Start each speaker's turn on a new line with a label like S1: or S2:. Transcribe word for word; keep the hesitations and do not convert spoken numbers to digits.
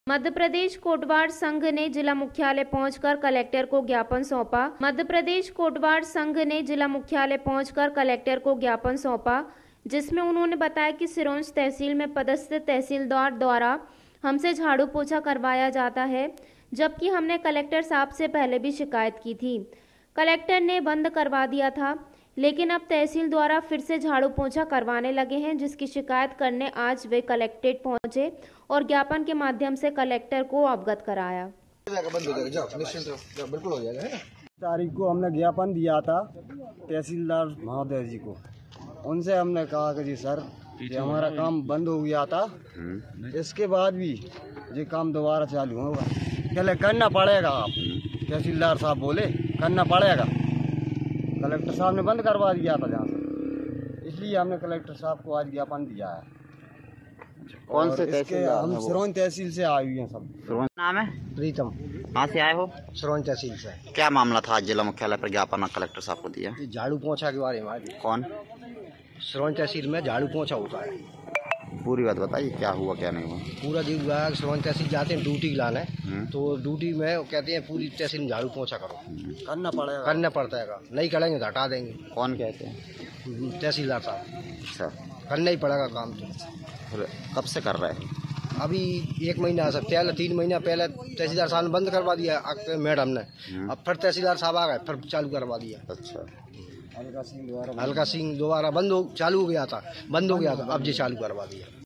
S1: मध्य प्रदेश कोटवार संघ ने जिला मुख्यालय पहुंचकर कलेक्टर को ज्ञापन सौंपा। मध्य प्रदेश कोटवार संघ ने जिला मुख्यालय पहुंचकर कलेक्टर को ज्ञापन सौंपा, जिसमें उन्होंने बताया कि सिरोंज तहसील में पदस्थ तहसीलदार द्वारा हमसे झाड़ू पोछा करवाया जाता है, जबकि हमने कलेक्टर साहब से पहले भी शिकायत की थी। कलेक्टर ने बंद करवा दिया था, लेकिन अब तहसील द्वारा फिर से झाड़ू पोछा करवाने लगे हैं, जिसकी शिकायत करने आज वे कलेक्ट्रेट पहुंचे और ज्ञापन के माध्यम से कलेक्टर को अवगत कराया।
S2: बिल्कुल हो जाएगा।
S3: तारीख को हमने ज्ञापन दिया था तहसीलदार महोदय जी को। उनसे हमने कहा कि जी सर, ये हमारा काम बंद हो गया था, इसके बाद भी ये काम दोबारा चालू होगा, पहले करना पड़ेगा। आप तहसीलदार साहब बोले करना पड़ेगा। कलेक्टर साहब ने बंद करवा दिया था जहाँ से, इसलिए हमने कलेक्टर साहब को आज ज्ञापन दिया है।
S4: कौन से तहसील?
S3: हम सिरोंज तहसील से आए हुए हैं सब।
S4: सिरोंज नाम है?
S2: प्रीतम।
S4: कहाँ से आए हो?
S2: सिरोंज तहसील से।
S4: क्या मामला था आज जिला मुख्यालय पर ज्ञापन कलेक्टर साहब को दिया?
S2: झाड़ू पोछा के बारे में।
S4: कौन?
S2: सिरोंज तहसील में झाड़ू पोछा होता है।
S4: पूरी बात बताइए, क्या हुआ क्या नहीं हुआ?
S2: पूरा जी हुआ है, सिरोंज तहसील जाते हैं ड्यूटी लाने, तो ड्यूटी में वो कहते हैं पूरी तहसील में झाड़ू पोछा करो,
S3: करना पड़ेगा
S2: करना पड़ता है। नहीं करेंगे तो हटा देंगे।
S4: कौन कहते हैं?
S2: तहसीलदार साहब।
S4: अच्छा,
S2: करना ही पड़ेगा काम। तो
S4: कब से कर रहे हैं?
S2: अभी एक महीना से पहले, तीन महीना पहले तहसीलदार साहब ने बंद करवा दिया मैडम ने। अब फिर तहसीलदार साहब आ गए, फिर चालू करवा दिया।
S4: अच्छा,
S3: हल्का सिंह द्वारा
S2: हल्का सिंह दोबारा बंद हो चालू हो गया था, बंद हो गया था, अब जी चालू करवा दिया।